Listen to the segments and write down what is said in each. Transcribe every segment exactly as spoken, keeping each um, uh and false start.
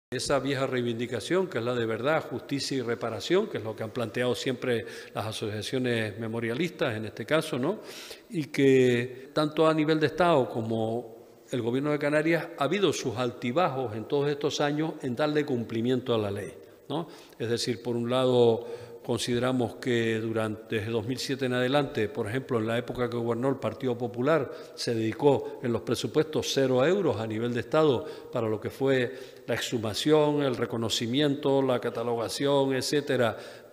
Esa vieja reivindicación, que es la de verdad, justicia y reparación, que es lo que han planteado siempre las asociaciones memorialistas en este caso, ¿no? Y que tanto a nivel de Estado como el Gobierno de Canarias ha habido sus altibajos en todos estos años en darle cumplimiento a la ley, ¿no? Es decir, por un lado, consideramos que durante desde dos mil siete en adelante, por ejemplo, en la época que gobernó el Partido Popular, se dedicó en los presupuestos cero euros a nivel de Estado para lo que fue la exhumación, el reconocimiento, la catalogación, etcétera,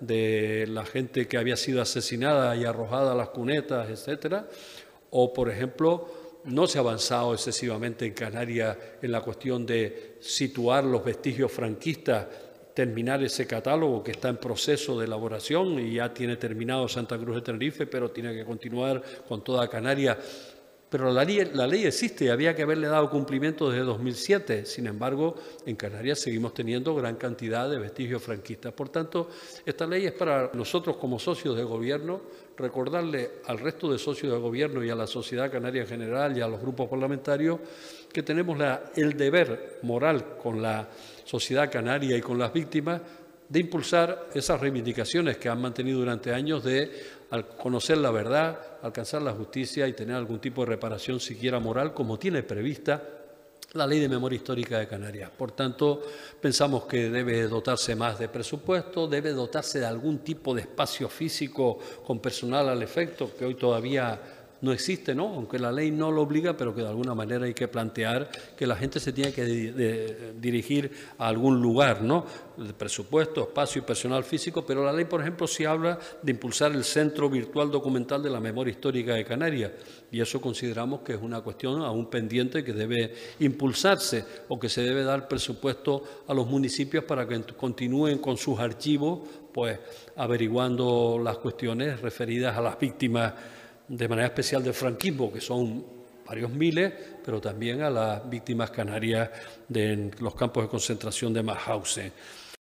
de la gente que había sido asesinada y arrojada a las cunetas, etcétera. O, por ejemplo, no se ha avanzado excesivamente en Canarias en la cuestión de situar los vestigios franquistas, terminar ese catálogo que está en proceso de elaboración y ya tiene terminado Santa Cruz de Tenerife, pero tiene que continuar con toda Canarias. Pero la ley, la ley existe y había que haberle dado cumplimiento desde dos mil siete. Sin embargo, en Canarias seguimos teniendo gran cantidad de vestigios franquistas. Por tanto, esta ley es para nosotros como socios de gobierno recordarle al resto de socios de gobierno y a la sociedad canaria en general y a los grupos parlamentarios que tenemos la, el deber moral con la sociedad canaria y con las víctimas de impulsar esas reivindicaciones que han mantenido durante años de al conocer la verdad, alcanzar la justicia y tener algún tipo de reparación siquiera moral, como tiene prevista la Ley de Memoria Histórica de Canarias. Por tanto, pensamos que debe dotarse más de presupuesto, debe dotarse de algún tipo de espacio físico con personal al efecto, que hoy todavía no existe, ¿no? Aunque la ley no lo obliga, pero que de alguna manera hay que plantear que la gente se tiene que de, de, dirigir a algún lugar, ¿no? De presupuesto, espacio y personal físico, pero la ley, por ejemplo, sí habla de impulsar el Centro Virtual Documental de la Memoria Histórica de Canarias, y eso consideramos que es una cuestión aún pendiente que debe impulsarse o que se debe dar presupuesto a los municipios para que continúen con sus archivos, pues averiguando las cuestiones referidas a las víctimas de manera especial del franquismo, que son varios miles, pero también a las víctimas canarias de los campos de concentración de Mauthausen.